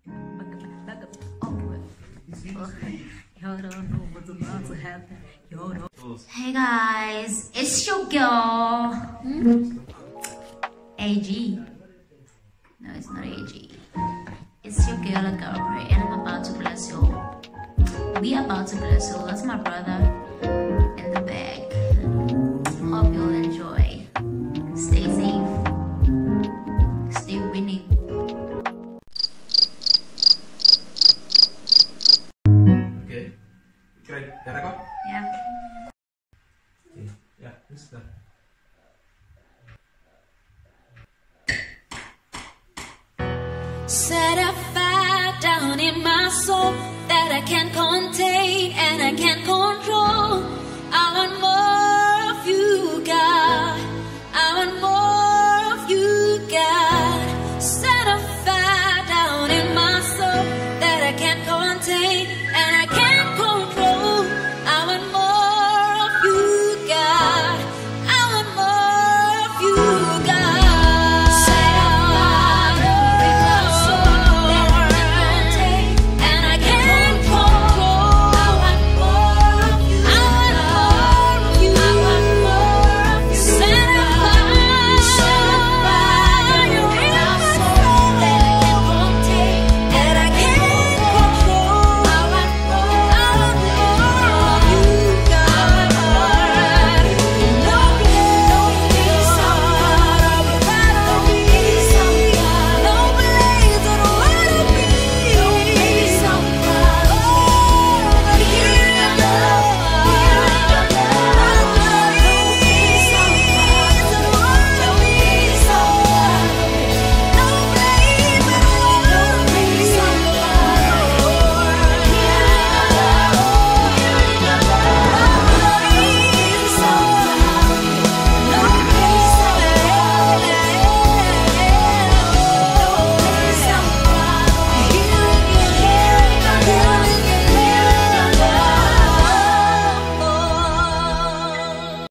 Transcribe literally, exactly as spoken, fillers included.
Back up, back up. Oh, y'all don't know what's about to happen. Y'all don't. Hey guys, it's your girl. Hmm? A G. No, it's not A G. It's your girl, a girl, right? And I'm about to bless you. We about to bless you. That's my brother in the bag. Hope you'll enjoy. Stay safe. Stay winning. Okay. Should I record? Yeah. Okay. Yeah, this is done. Set a fire down in my soul that I can't contain and I can't control.